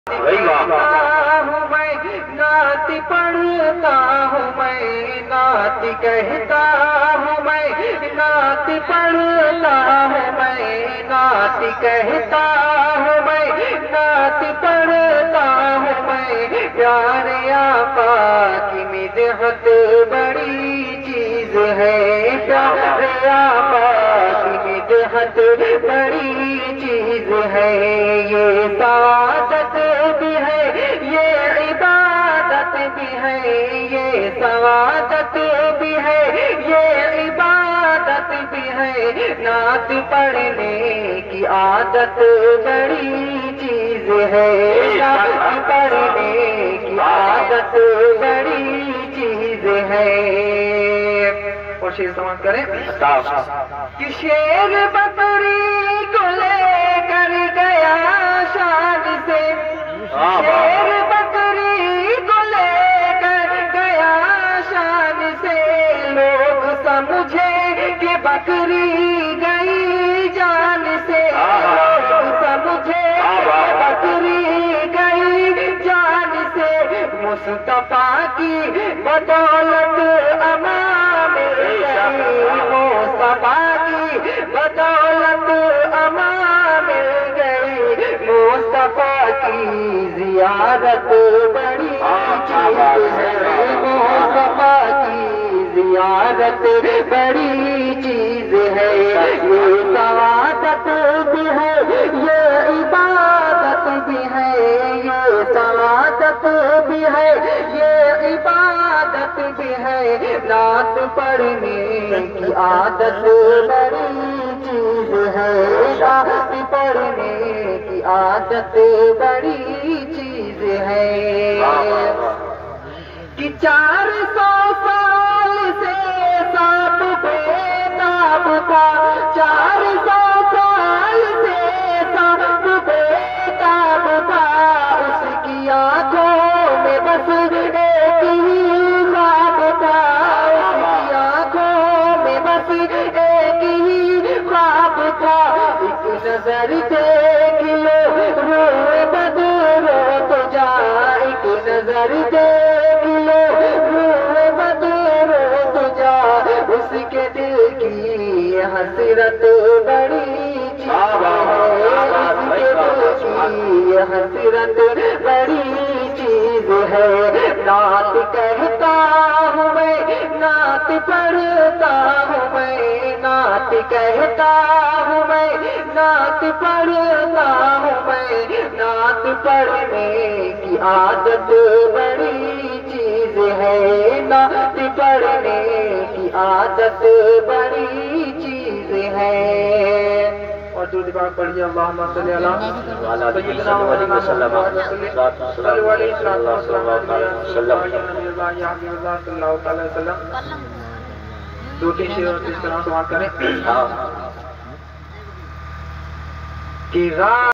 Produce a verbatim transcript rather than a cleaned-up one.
ہوں میں نعت پڑھتا ہوں میں نعت کہتا ہوں میں نعت پڑھتا ہوں میں نعت کہتا ہوں میں نعت پڑھتا ہوں میں پیارے آقا کی مدحت بڑی چیز ہے پیارے آقا کی مدحت بڑی چیز ہے یہ سعادت بھی ہے یہ عبادت بھی ہے یہ سعادت بھی ہے یہ عبادت بھی ہے نعت پڑھنے کی عادت بڑی چیز ہے نعت پڑھنے کی عادت بڑی چیز ہے اور شیر سماعت کریں کہ شیر بکری کو لے کر گیا شان سے شیر بکری کو لے کر گیا شان سے لوگ سمجھے کہ بکری گئی جان سے لوگ سمجھے کہ بکری گئی جان سے مصطفیٰ کی بدولت امام گئی مصطفیٰ کی بدولت امام گئی مصطفیٰ کی زیارت بڑی چیز ہے مصطفیٰ کی زیارت بڑی چیز ہے یہ سعادت بھی ہے یہ عبادت بھی ہے یہ سعادت بھی ہے یہ عبادت بھی ہے نعت پڑھنے کی عادت بڑی چیز ہے نعت پڑھنے کی عادت بڑی چیز ہے کہ چار سو سال سے سانپ بےتاب تھا چار سو سال سے سانپ بےتاب تھا اس کی آنکھوں میں بس ایک ہی خواب تھا اس کی آنکھوں میں بس ایک ہی خواب تھا ایک نظر دیکھ لو روئے بدرو تو جا ایک نظر دیکھ لو روئے بدرو تو جا اس کے دل کی حسرت بڑی چیز ہے اس کے دل کی حسرت بڑی چیز ہے نعت کہتا ہوں میں نعت پڑھتا ہوں میں نعت کہتا ہوں میں نعت پڑھتا ہوں میں نعت پڑھنے کی عادت بڑی چیز ہے نعت پڑھنے کی عادت بڑی چیز ہے اور جو دباغ پڑھیے اللہم صلی اللہ سیدنا مولانا محمد صلی اللہ علیہ وسلم دو تین شیر اور اس طرح سماعت کریں کہ